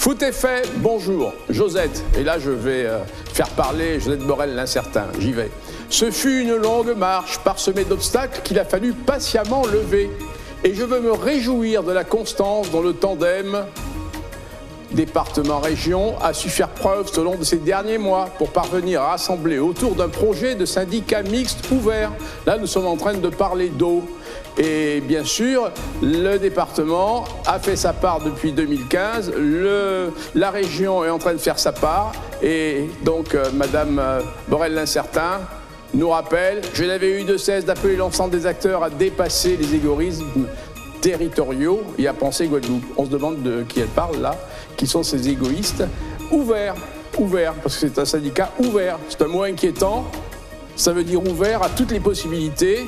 Foot est fait, bonjour, Josette. Et là, je vais faire parler Josette Borrell l'incertain, j'y vais. Ce fut une longue marche parsemée d'obstacles qu'il a fallu patiemment lever. Et je veux me réjouir de la constance dont le tandem département-région a su faire preuve au long de ces derniers mois pour parvenir à rassembler autour d'un projet de syndicat mixte ouvert. Là, nous sommes en train de parler d'eau. Et bien sûr, le département a fait sa part depuis 2015, la région est en train de faire sa part, et donc Madame Borrell l'incertain nous rappelle, je n'avais eu de cesse d'appeler l'ensemble des acteurs à dépasser les égoïsmes territoriaux et à penser Guadeloupe. On se demande de qui elle parle là, qui sont ces égoïstes. Ouvert, parce que c'est un syndicat ouvert, c'est un mot inquiétant, ça veut dire ouvert à toutes les possibilités.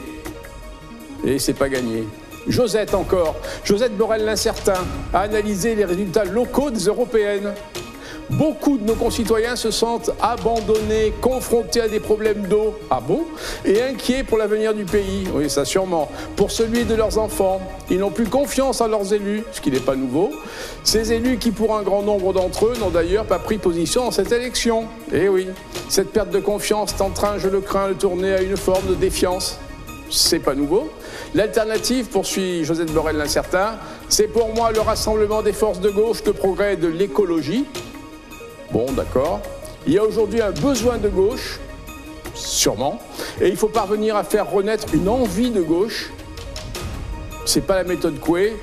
Et c'est pas gagné. Josette encore. Josette Borrell l'incertain a analysé les résultats locaux des européennes. Beaucoup de nos concitoyens se sentent abandonnés, confrontés à des problèmes d'eau. Ah bon? Et inquiets pour l'avenir du pays. Oui, ça sûrement. Pour celui de leurs enfants. Ils n'ont plus confiance en leurs élus, ce qui n'est pas nouveau. Ces élus qui, pour un grand nombre d'entre eux, n'ont d'ailleurs pas pris position dans cette élection. Eh oui. Cette perte de confiance est en train, je le crains, de tourner à une forme de défiance. C'est pas nouveau. L'alternative, poursuit Josette Borrell l'incertain, c'est pour moi le rassemblement des forces de gauche, de progrès et de l'écologie. Bon, d'accord. Il y a aujourd'hui un besoin de gauche, sûrement, et il faut parvenir à faire renaître une envie de gauche. C'est pas la méthode Coué.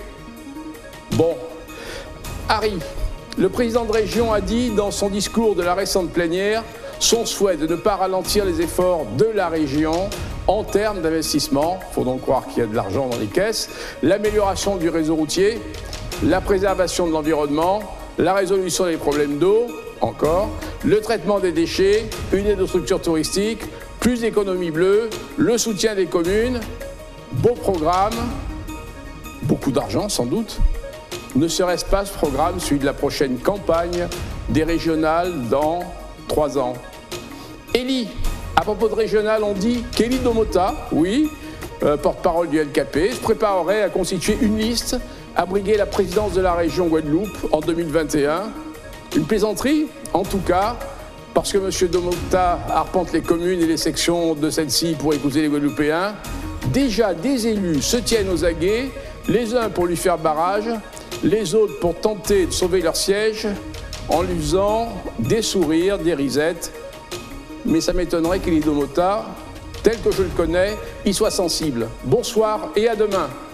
Bon. Harry, le président de région a dit dans son discours de la récente plénière son souhait de ne pas ralentir les efforts de la région en termes d'investissement, il faut donc croire qu'il y a de l'argent dans les caisses, l'amélioration du réseau routier, la préservation de l'environnement, la résolution des problèmes d'eau, encore, le traitement des déchets, une aide aux structures touristiques, plus d'économie bleue, le soutien des communes, beau programme, beaucoup d'argent sans doute. Ne serait-ce pas ce programme celui de la prochaine campagne des régionales dans 3 ans? Élie, à propos de régional, on dit qu'Élie Domota, oui, porte-parole du LKP, se préparerait à constituer une liste à briguer la présidence de la région Guadeloupe en 2021. Une plaisanterie, en tout cas, parce que M. Domota arpente les communes et les sections de celles-ci pour écouter les Guadeloupéens. Déjà, des élus se tiennent aux aguets, les uns pour lui faire barrage, les autres pour tenter de sauver leur siège en lui faisant des sourires, des risettes. Mais ça m'étonnerait qu'Élie Domota, tel que je le connais, y soit sensible. Bonsoir et à demain.